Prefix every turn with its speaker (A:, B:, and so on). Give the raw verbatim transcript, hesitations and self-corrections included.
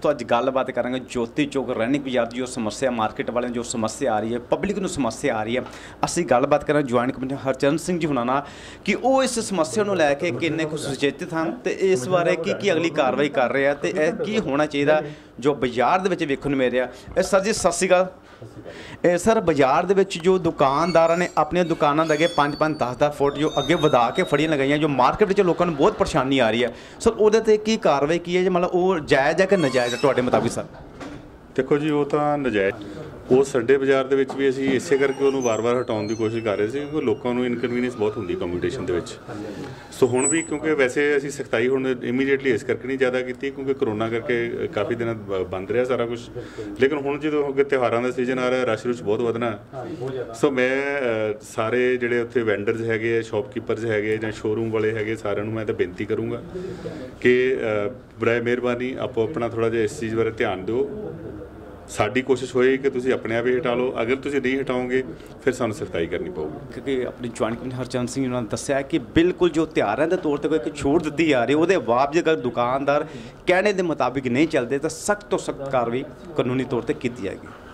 A: दोस्तों अज गलबात करांगे ज्योति चौक रैनिक बाजार की जो समस्या मार्केट वाले जो समस्या आ रही है पब्लिक को समस्या आ रही है असी गलबात करें ज्वाइंट कमिश्नर हरचरण सिंह जी हुणां नाल कि वो इस समस्या को लैके किन्ने कुछ सुचेतित हैं तो इस बारे की की अगली कार्रवाई कर रहे हैं तो यह की होना चाहिए जो बाजार दे विच वेखण नूं मिल रहा। सर जी सत श्री अकाल। सर बाजार दे विच जो दुकानदारां ने अपनी दुकानों के अगे पाँच पाँच दस दस फुट जो अगे वधा के फड़ियां लगाई जो मार्केट में लोगों को बहुत परेशानी आ रही है सर उहदे ते की कार्रवाई की है जो मतलब वो जायज़ है कि नजायज़ है तुहाडे मुताबिक सर?
B: देखो जी वो तो नजायज़ वो संडे बाजार दे विच भी असी इसे करके उन्होंने वार वार हटाने की कोशिश कर रहे थे क्योंकि लोगों को इनकनवीनियंस बहुत होंगी कंपीटिशन के विच। सो हुण भी क्योंकि वैसे असी सख्ताई हुण इमीडिएटली इस करके नहीं ज़्यादा की क्योंकि करोना करके काफ़ी दिन बंद रहा सारा कुछ, लेकिन हुण जो अगे त्योहारों का सीजन आ रहा है रश रुश बहुत वधना। सो मैं सारे जिहड़े उत्थे वेंडरस हैगे शॉपकीपर्स हैगे जां शोरूम वाले हैगे सारिਆਂ ਨੂੰ मैं तो बेनती करूँगा कि बराए मेहरबानी आपो अपना थोड़ा जिहा इस चीज़ बारे ध्यान दो। साड़ी कोशिश होएगी कि तुसीं अपने आप ही हटा लो, अगर तुसीं नहीं हटाओगे फिर सानूं सख्ताई करनी पऊगी।
A: क्योंकि अपनी ज्वाइंट कमिश्नर हरचरण सिंह उन्होंने दस्सिया कि बिल्कुल जो त्योहारों के तौर पर कोई एक छूट दी जा रही है वो बावजूद अगर दुकानदार कहने के मुताबिक नहीं चलते तो सख्त तो सख्त कार्रवाई कानूनी तौर पर की जाएगी।